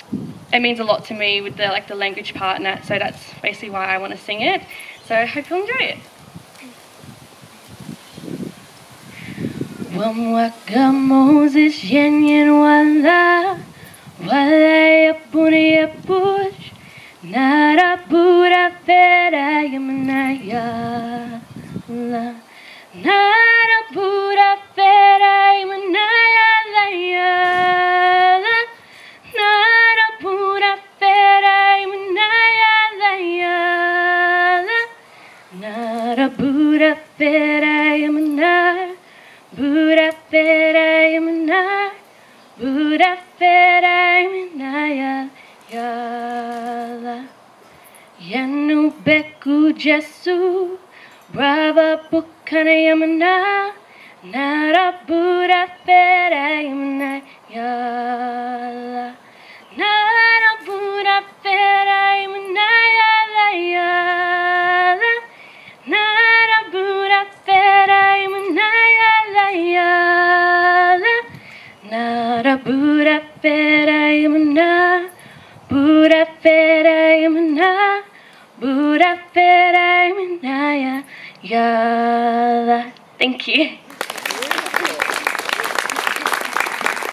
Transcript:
it means a lot to me with the language part and that, so that's basically why I want to sing it. So I hope you'll enjoy it. Wamwaka Moses yanyan wala yapuni yapush nara pura fera yamanaya nara pura fera yamanaya nara pura fera yamanaya nara pura fera yamanaya Buddha fera yamana, Buddha fera yamana yala. Yanu beku jesu, brava bukana yamana, nara Buddha fera yamana yala. Nara Buddha fera yamana yala. Nara Buddha fera yamana Nara Buddha fera yamana, Buddha fera yamana, Buddha fera yamana yala. Thank you.